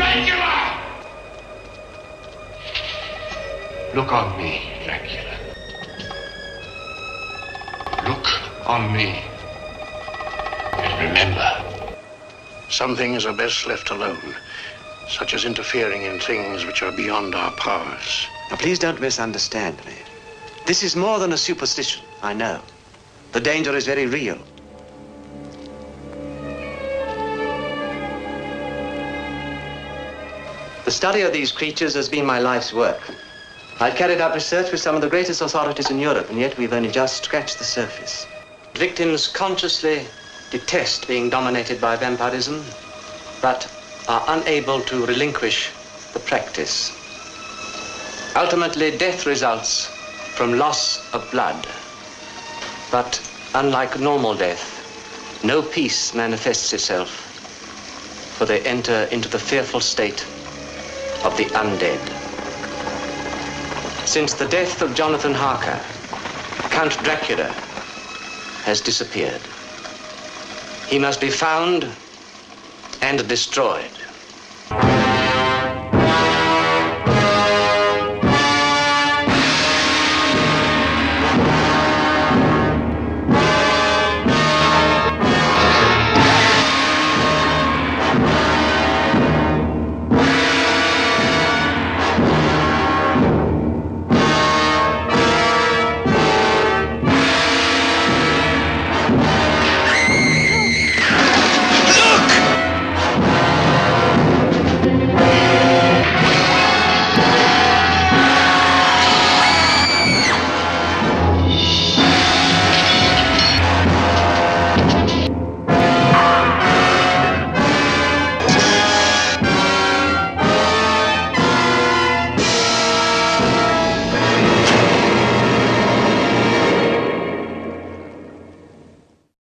Dracula! Look on me, Dracula. Look on me. And remember, some things are best left alone, such as interfering in things which are beyond our powers. Now, please don't misunderstand me. This is more than a superstition, I know. The danger is very real. The study of these creatures has been my life's work. I've carried out research with some of the greatest authorities in Europe, and yet we've only just scratched the surface. Victims consciously detest being dominated by vampirism, but are unable to relinquish the practice. Ultimately, death results from loss of blood. But unlike normal death, no peace manifests itself, for they enter into the fearful state of the undead. Since the death of Jonathan Harker, Count Dracula has disappeared. He must be found and destroyed.